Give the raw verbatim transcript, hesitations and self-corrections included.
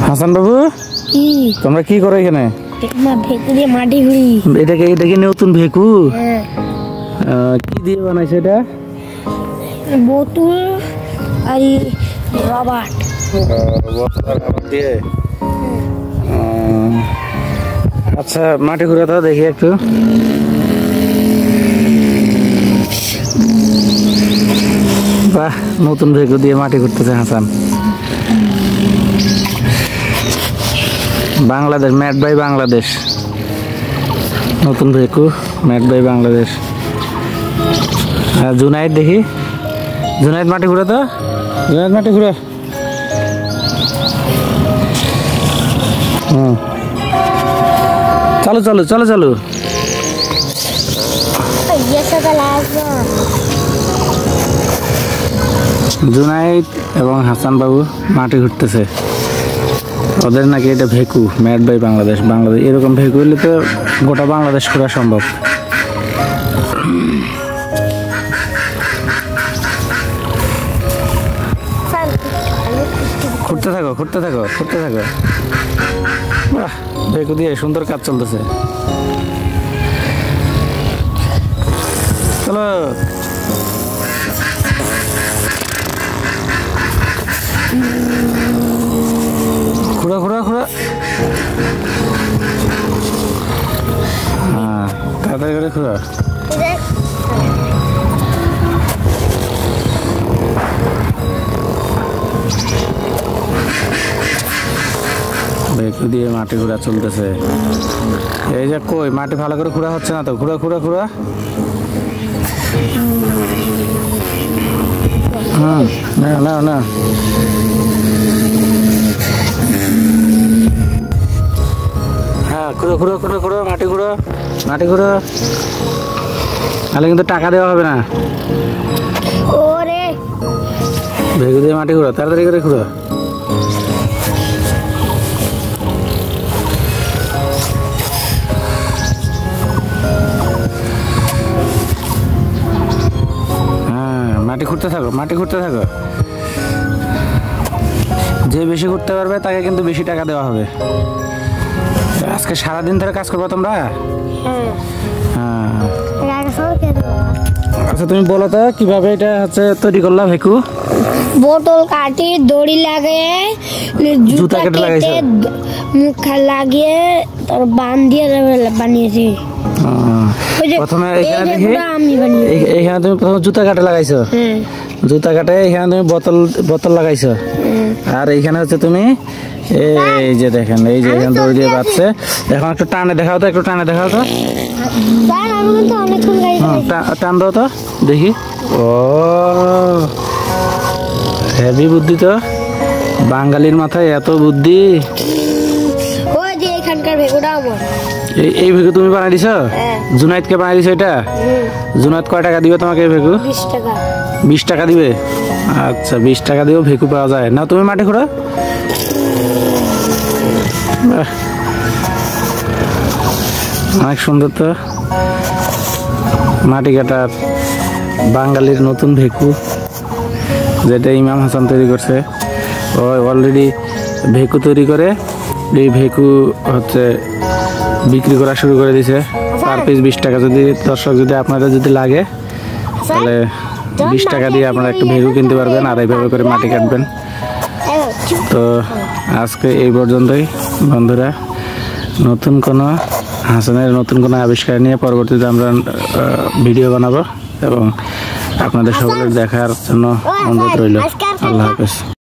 হাসান বাবু কি তোমরা কি করো এখানে? না ভেকু দিয়ে মাটি ঘুরি। এটাকে এটাকে নতুন ভেকু? হ্যাঁ। কি দিয়ে বানাইছে এটা? বোতল আর রবার দিয়ে। আচ্ছা মাটি ঘুরাতে দেখি একটু। বাহ, নতুন ভেকু দিয়ে মাটি ঘুরতেছে হাসান। Bangladesh, made by Bangladesh. নতুন ভেকু মেড বাই বাংলাদেশ। জুনাইদ দেখি, জুনাইদ মাটি ঘুরা তো, জুনাইদ মাটি ঘুরা। হুম, চলো চলো চলো চলো। জুনাইদ এবং হাসান বাবু মাটি ঘুরতেছে। ওদের নাকি এটা ভেকু মেড বাই বাংলাদেশ। বাংলাদেশ এরকম ভেকু হলে তো গোটা বাংলাদেশ করা সম্ভব। ঘুরতে থাকো ঘুরতে থাকো ঘুরতে থাকো। বাহ, ভেকু দিয়ে সুন্দর কাজ চলতেছে। চলো ঘুরা ঘুরা ঘুরা। হ্যাঁ, তাড়াতাড়ি করে ঘুরা। ভেকু দিয়ে মাটি ঘুরা চলতেছে। এই যে কই মাটি ভালো করে ঘুরা হচ্ছে না তো। ঘুরা ঘুরা ঘুরা। হুম, না না না। হ্যাঁ, ঘুরো ঘুরো ঘুরো ঘুরো মাটি ঘুরো মাটি ঘুরো। তাহলে কিন্তু টাকা দেওয়া হবে না। ওরে ভেকু দিয়ে মাটি ঘুরো, তাড়াতাড়ি করে ঘুরো। মাটি ঘুরতে থাকো মাটি ঘুরতে থাকো। যে বেশি ঘুরতে পারবে তাকে কিন্তু বেশি টাকা দেওয়া হবে। আজকে সারাদিন ধরে কাজ করবে তোমরা? হ্যাঁ। আচ্ছা তুমি বলো তো কিভাবে এটা হচ্ছে তৈরি করলা ভেকু? বোতল কাটি, দড়ি লাগিয়ে, জুতা কেটে লাগাইছে, মুখ লাগিয়ে তার বান দিয়ে বানিয়েছি। প্রথমে এখানে দেখি এখানে তুমি প্রথমে জুতা কাটে লাগাইছো। জুতা কাটে এখানে তুমি বোতল বোতল লাগাইছো। আর এইখানে হচ্ছে তুমি এই যে দেখেন এই যে এখানে দড়ি দিয়ে বাঁধছে। এখন একটু টানে দেখাও তো, একটু টানে দেখাও তো। টান দাও তো দেখি। ও হেভি বুদ্ধি তো, বাঙালির মাথায় এত বুদ্ধি। এই ভেকু তুমি বানাই দিছো? জুনাইদকে বানাই দিছো এটা? জুনাইদ কয় টাকা দিবে তোমাকে এই ভেকু? বিশ টাকা। বিশ টাকা দিবে? আচ্ছা, বিশ টাকা দিয়েও ভেকু পাওয়া যায় না। তুমি মাটি ঘোরা। অনেক সুন্দর তো মাটি কাটার বাঙালির নতুন ভেকু, যেটা ইমাম হাসান তৈরি করছে। ও অলরেডি ভেকু তৈরি করে এই ভেকু হচ্ছে বিক্রি করা শুরু করে দিছে। পার পিস বিশ টাকা। যদি দর্শক যদি আপনাদের যদি লাগে তাহলে বিশ টাকা দিয়ে আপনারা একটু ভেকু কিনতে পারবেন আর এইভাবে করে মাটি কাটবেন। তো আজকে এই পর্যন্তই বন্ধুরা। নতুন কোনো হাসানের নতুন কোনো আবিষ্কার নিয়ে পরবর্তীতে আমরা ভিডিও বানাবো এবং আপনাদের সকলের দেখার জন্য অনুরোধ রইল। আল্লাহ হাফেজ।